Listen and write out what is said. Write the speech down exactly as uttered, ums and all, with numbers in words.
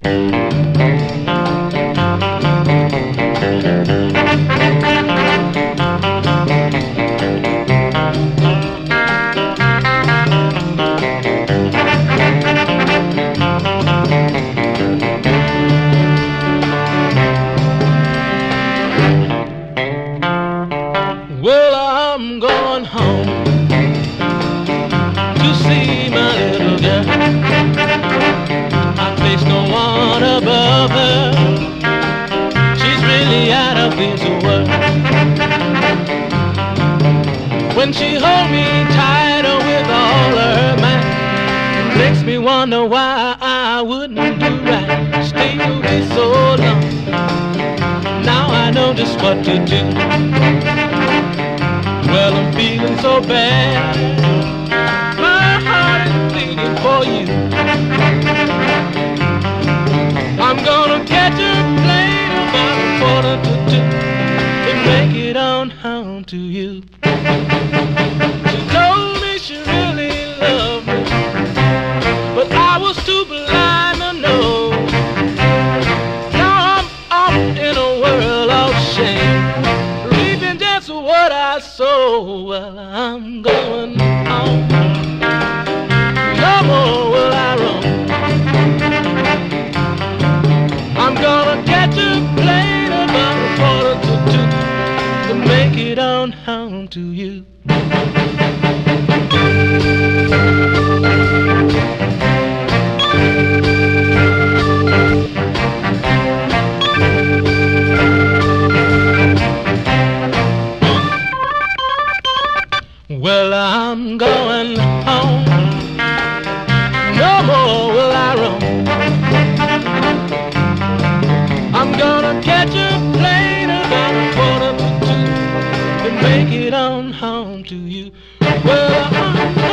Well, I'm going home to see my little girl. I place no one above her. She's really out of this world. When she holds me tighter with all her might, makes me wonder why I wouldn't do right. Stay away so long. Now I know just what to do. Well, I'm feeling so bad. My heart is bleeding for you. I'm gonna catch a plane about a quarter to two and make it on home to you. She told me she really loved me, but I was too blind to know. Now I'm off in a world of shame, reaping just what I sow. Well, I'm going home. No more will I roam. I'm gonna catch a plane about a quarter to two to make it on home to you. Well, I'm going home. No more will I roam. I'm gonna catch a plane about a quarter to two and make it on home to you. Well, I'm